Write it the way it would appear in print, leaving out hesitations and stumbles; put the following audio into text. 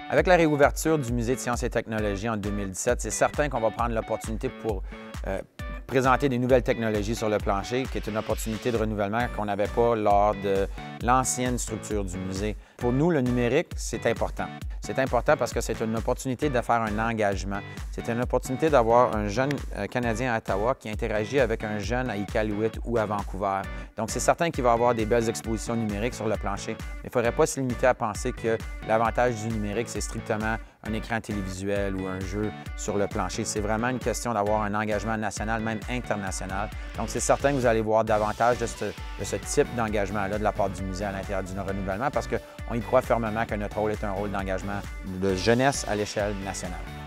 Avec la réouverture du Musée de sciences et technologies en 2017, c'est certain qu'on va prendre l'opportunité pour présenter des nouvelles technologies sur le plancher, qui est une opportunité de renouvellement qu'on n'avait pas lors de l'ancienne structure du musée. Pour nous, le numérique, c'est important. C'est important parce que c'est une opportunité de faire un engagement. C'est une opportunité d'avoir un jeune Canadien à Ottawa qui interagit avec un jeune à Iqaluit ou à Vancouver. Donc, c'est certain qu'il va y avoir des belles expositions numériques sur le plancher, mais il ne faudrait pas se limiter à penser que l'avantage du numérique, c'est strictement un écran télévisuel ou un jeu sur le plancher. C'est vraiment une question d'avoir un engagement national, même international. Donc, c'est certain que vous allez voir davantage de ce type d'engagement-là de la part du musée à l'intérieur du renouvellement parce qu'on y croit fermement que notre rôle est un rôle d'engagement de jeunesse à l'échelle nationale.